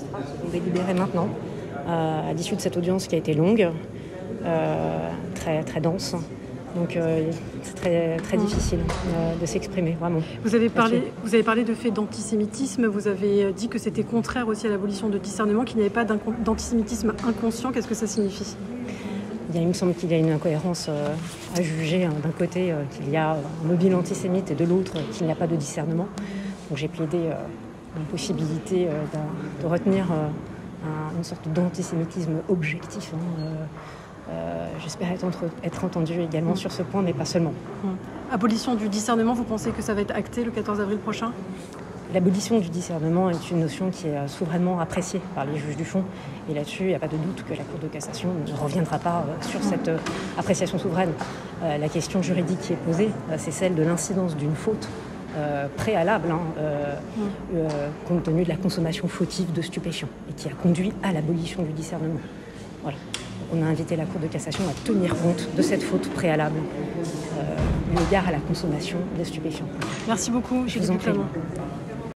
sont délibérés maintenant, à l'issue de cette audience qui a été longue, très, très dense. Donc c'est très, très difficile de s'exprimer, vraiment. Vous avez parlé de faits d'antisémitisme, vous avez dit que c'était contraire aussi à l'abolition de discernement, qu'il n'y avait pas d'antisémitisme inconscient. Qu'est-ce que ça signifie ? Il me semble qu'il y a une incohérence à juger. D'un côté, qu'il y a un mobile antisémite et de l'autre, qu'il n'y a pas de discernement. Donc j'ai plaidé une possibilité de retenir une sorte d'antisémitisme objectif. J'espère être entendue également sur ce point, mais pas seulement. Abolition du discernement, vous pensez que ça va être acté le 14 avril prochain ? L'abolition du discernement est une notion qui est souverainement appréciée par les juges du fond. Et là-dessus, il n'y a pas de doute que la Cour de cassation ne reviendra pas sur cette appréciation souveraine. La question juridique qui est posée, c'est celle de l'incidence d'une faute préalable, compte tenu de la consommation fautive de stupéfiants, et qui a conduit à l'abolition du discernement. Voilà. On a invité la Cour de cassation à tenir compte de cette faute préalable, eu égard à la consommation de stupéfiants. Merci beaucoup. Je vous en prie.